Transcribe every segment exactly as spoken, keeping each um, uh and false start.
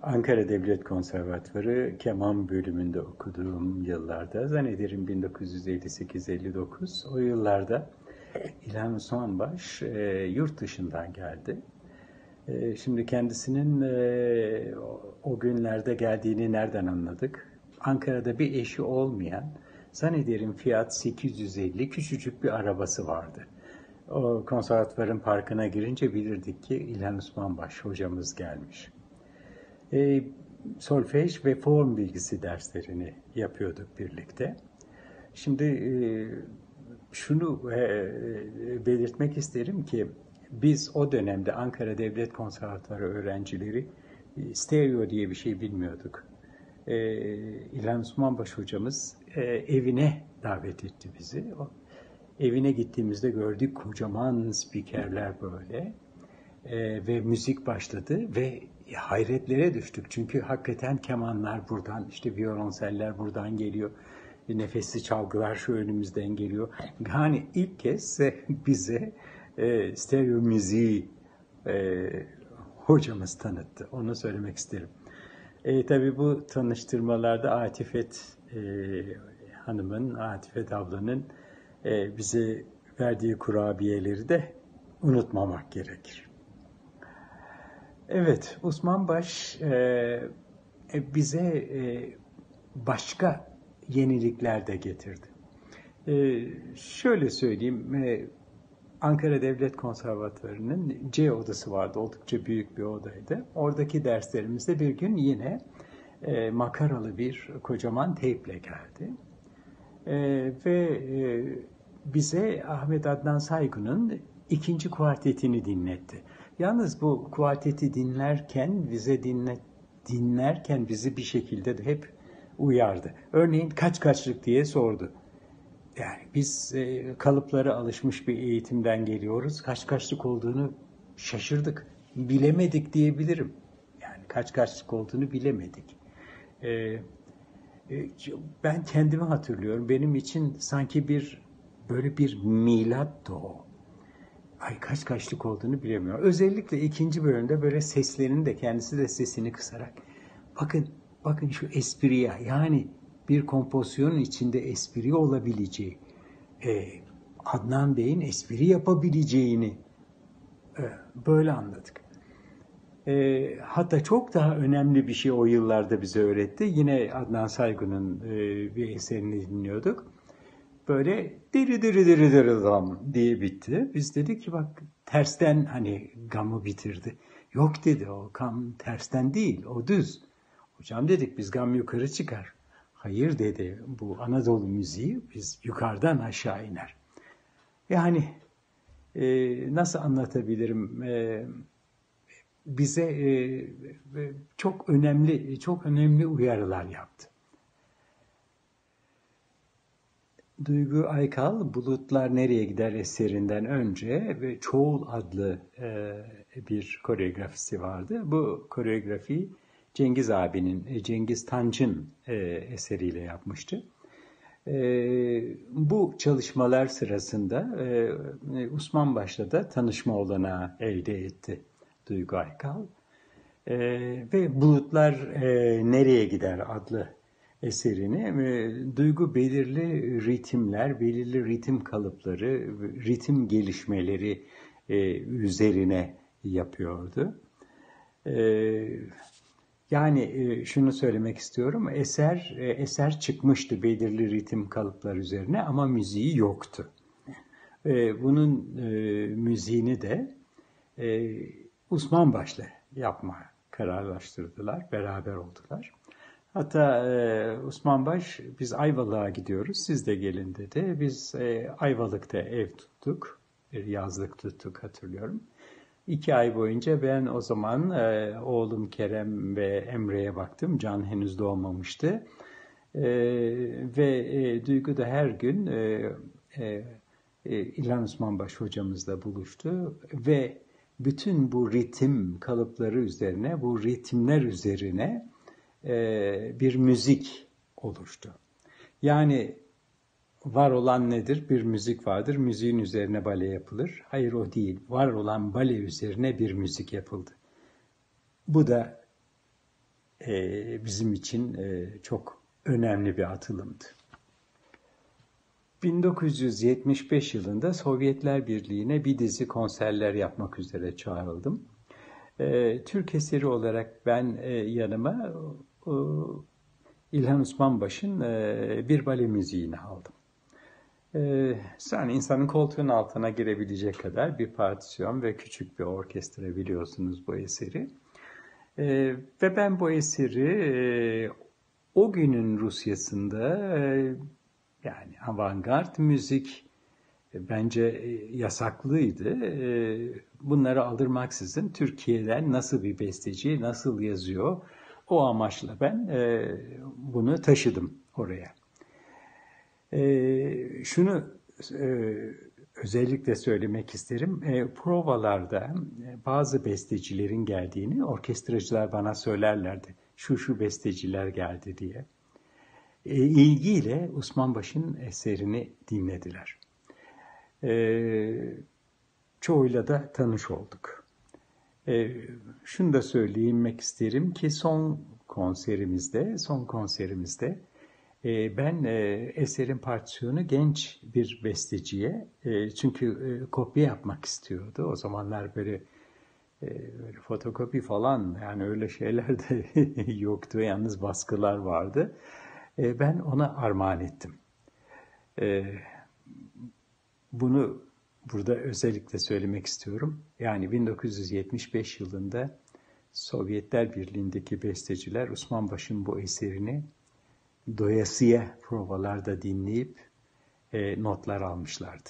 Ankara Devlet Konservatuvarı keman bölümünde okuduğum yıllarda, zannederim bin dokuz yüz elli sekiz elli dokuz, o yıllarda İlhan Osmanbaş e, yurt dışından geldi. E, şimdi kendisinin e, o, o günlerde geldiğini nereden anladık? Ankara'da bir eşi olmayan, zannederim Fiat sekiz yüz elli küçücük bir arabası vardı. O konservatuvarın parkına girince bilirdik ki İlhan Osmanbaş hocamız gelmiş. E, solfej ve form bilgisi derslerini yapıyorduk birlikte. Şimdi e, şunu e, belirtmek isterim ki biz o dönemde Ankara Devlet Konservatuvarı öğrencileri e, stereo diye bir şey bilmiyorduk. E, İlhan Osmanbaş hocamız e, evine davet etti bizi. O, evine gittiğimizde gördük kocaman spikerler böyle. Ee, ve müzik başladı ve hayretlere düştük. Çünkü hakikaten kemanlar buradan, işte violonseller buradan geliyor. Nefesli çalgılar şu önümüzden geliyor. Yani ilk kez bize e, stereo müziği e, hocamız tanıttı. Onu söylemek isterim. E, tabii bu tanıştırmalarda Atifet e, Hanım'ın, Atifet ablanın e, bize verdiği kurabiyeleri de unutmamak gerekir. Evet, Osmanbaş e, bize e, başka yenilikler de getirdi. E, şöyle söyleyeyim, e, Ankara Devlet Konservatuvarı'nın C odası vardı, oldukça büyük bir odaydı. Oradaki derslerimizde bir gün yine e, makaralı bir kocaman teyple geldi. E, ve e, bize Ahmet Adnan Saygun'un ikinci kuartetini dinletti. Yalnız bu kuarteti dinlerken bize dinle, dinlerken bizi bir şekilde de hep uyardı. Örneğin kaç kaçlık diye sordu. Yani biz e, kalıplara alışmış bir eğitimden geliyoruz. Kaç kaçlık olduğunu şaşırdık. Bilemedik diyebilirim. Yani kaç kaçlık olduğunu bilemedik. E, e, ben kendimi hatırlıyorum. Benim için sanki bir böyle bir milattı o. Ay kaç kaçlık olduğunu bilemiyorum. Özellikle ikinci bölümde böyle seslerini de kendisi de sesini kısarak bakın bakın şu espriye, yani bir kompozisyonun içinde espri olabileceği, e, Adnan Bey'in espri yapabileceğini e, böyle anladık. E, hatta çok daha önemli bir şey o yıllarda bize öğretti. Yine Adnan Saygun'un e, bir eserini dinliyorduk. Böyle diri diri diri diri gam diye bitti. Biz dedik ki bak tersten hani gamı bitirdi. Yok dedi, o gam tersten değil, o düz. Hocam dedik biz gam yukarı çıkar. Hayır dedi, bu Anadolu müziği biz yukarıdan aşağı iner. Yani e, nasıl anlatabilirim? E, bize e, çok önemli çok önemli uyarılar yaptı. Duygu Aykal, Bulutlar Nereye Gider eserinden önce ve Çoğul adlı e, bir koreografisi vardı. Bu koreografiyi Cengiz abinin, Cengiz Tanç'ın e, eseriyle yapmıştı. E, bu çalışmalar sırasında e, Osmanbaş'la da tanışma olanağı elde etti Duygu Aykal. E, ve Bulutlar e, Nereye Gider adlı eserini e, Duygu belirli ritimler, belirli ritim kalıpları, ritim gelişmeleri e, üzerine yapıyordu. E, yani e, şunu söylemek istiyorum, eser e, eser çıkmıştı belirli ritim kalıplar üzerine ama müziği yoktu. E, bunun e, müziğini de e, Osmanbaş'la yapma kararlaştırdılar, beraber oldular. Hatta e, Osmanbaş biz Ayvalık'a gidiyoruz, siz de gelin dedi. Biz e, Ayvalık'ta ev tuttuk, bir yazlık tuttuk hatırlıyorum. İki ay boyunca ben o zaman e, oğlum Kerem ve Emre'ye baktım. Can henüz doğmamıştı. E, ve e, Duygu da her gün e, e, e, İlhan Osmanbaş hocamızla buluştu ve bütün bu ritim kalıpları üzerine, bu ritimler üzerine e, bir müzik oluştu. Yani var olan nedir? Bir müzik vardır. Müziğin üzerine bale yapılır. Hayır, o değil. Var olan bale üzerine bir müzik yapıldı. Bu da e, bizim için e, çok önemli bir atılımdı. bin dokuz yüz yetmiş beş yılında Sovyetler Birliği'ne bir dizi konserler yapmak üzere çağrıldım. E, Türk eseri olarak ben e, yanıma e, İlhan Osmanbaş'ın e, bir bale müziğini aldım. E, yani insanın koltuğun altına girebilecek kadar bir partisyon ve küçük bir orkestra, biliyorsunuz bu eseri. E, ve ben bu eseri e, o günün Rusyası'nda e, yani avantgard müzik e, bence e, yasaklıydı. E, bunları aldırmaksızın Türkiye'den nasıl bir besteci, nasıl yazıyor, o amaçla ben e, bunu taşıdım oraya. E, şunu e, özellikle söylemek isterim. E, provalarda e, bazı bestecilerin geldiğini orkestracılar bana söylerlerdi. Şu şu besteciler geldi diye. E, ilgiyle Osmanbaş'ın eserini dinlediler. E, çoğuyla da tanış olduk. E, şunu da söylemek isterim ki son konserimizde, son konserimizde e, ben e, eserin partisyonu genç bir besteciye, e, çünkü e, kopya yapmak istiyordu. O zamanlar böyle, e, böyle fotokopi falan, yani öyle şeyler de yoktu. Yalnız baskılar vardı. E, ben ona armağan ettim. E, bunu burada özellikle söylemek istiyorum. Yani bin dokuz yüz yetmiş beş yılında Sovyetler Birliği'ndeki besteciler Osmanbaş'ın bu eserini doyasıya provalarda dinleyip e, notlar almışlardı.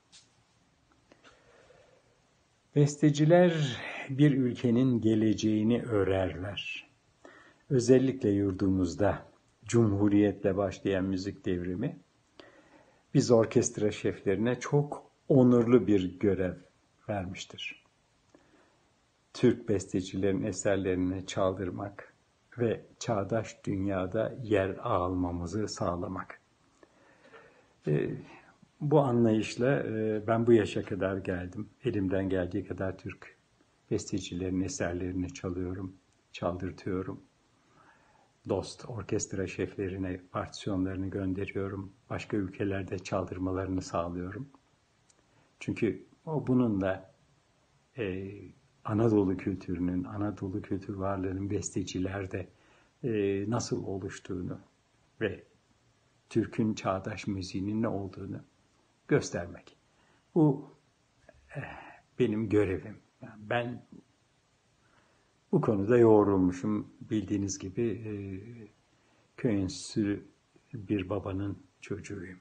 Besteciler bir ülkenin geleceğini örerler. Özellikle yurdumuzda Cumhuriyetle başlayan müzik devrimi biz orkestra şeflerine çok onurlu bir görev vermiştir. Türk bestecilerin eserlerini çaldırmak ve çağdaş dünyada yer almamızı sağlamak. E, bu anlayışla e, ben bu yaşa kadar geldim. Elimden geldiği kadar Türk bestecilerin eserlerini çalıyorum, çaldırtıyorum. Dost orkestra şeflerine partisyonlarını gönderiyorum. Başka ülkelerde çaldırmalarını sağlıyorum. Çünkü o bununla e, Anadolu kültürünün, Anadolu kültür varlığının bestecilerde e, nasıl oluştuğunu ve Türk'ün çağdaş müziğinin ne olduğunu göstermek. Bu eh, benim görevim. Yani ben bu konuda yoğrulmuşum. Bildiğiniz gibi e, köy enstitülü bir babanın çocuğuyum.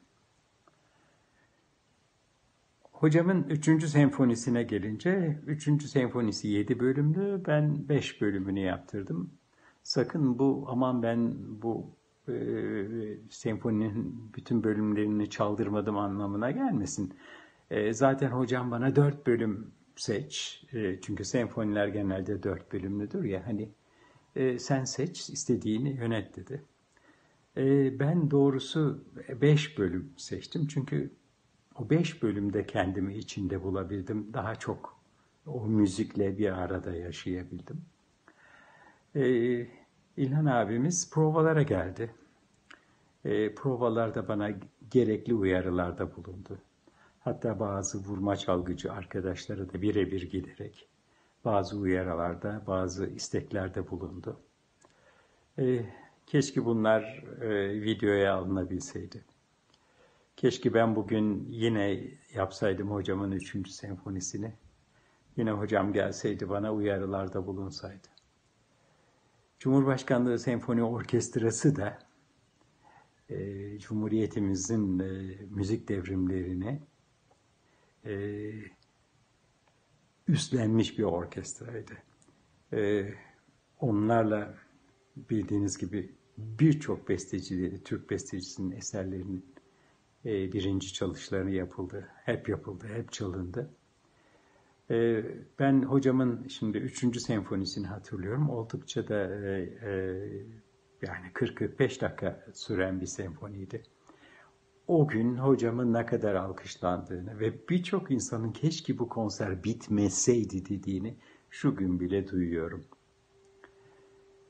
Hocamın üçüncü senfonisine gelince, üçüncü senfonisi yedi bölümlü, ben beş bölümünü yaptırdım. Sakın bu, aman ben bu e, senfoninin bütün bölümlerini çaldırmadım anlamına gelmesin. E, zaten hocam bana dört bölüm seç, e, çünkü senfoniler genelde dört bölümlüdür ya, hani e, sen seç, istediğini yönet dedi. E, ben doğrusu beş bölüm seçtim, çünkü o beş bölümde kendimi içinde bulabildim. Daha çok o müzikle bir arada yaşayabildim. Ee, İlhan abimiz provalara geldi. Ee, provalarda bana gerekli uyarılarda bulundu. Hatta bazı vurma çalgıcı arkadaşları da birebir giderek bazı uyarılarda, bazı isteklerde bulundu. Ee, keşke bunlar e, videoya alınabilseydi. Keşke ben bugün yine yapsaydım hocamın üçüncü senfonisini. Yine hocam gelseydi, bana uyarılarda bulunsaydı. Cumhurbaşkanlığı Senfoni Orkestrası da e, Cumhuriyetimizin e, müzik devrimlerini e, üstlenmiş bir orkestraydı. E, onlarla bildiğiniz gibi birçok bestecileri, Türk bestecisinin eserlerinin e, birinci çalışmaları yapıldı. Hep yapıldı, hep çalındı. E, ben hocamın şimdi üçüncü senfonisini hatırlıyorum. Oldukça da e, e, yani kırk kırk beş dakika süren bir senfoniydi. O gün hocamın ne kadar alkışlandığını ve birçok insanın keşke bu konser bitmeseydi dediğini şu gün bile duyuyorum.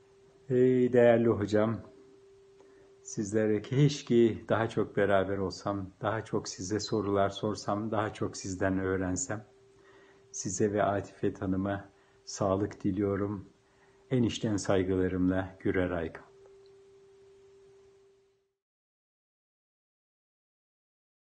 Ey değerli hocam, sizlere keşke daha çok beraber olsam, daha çok size sorular sorsam, daha çok sizden öğrensem. Size ve Atifet Hanım'a sağlık diliyorum. En içten saygılarımla Gürer Aykan.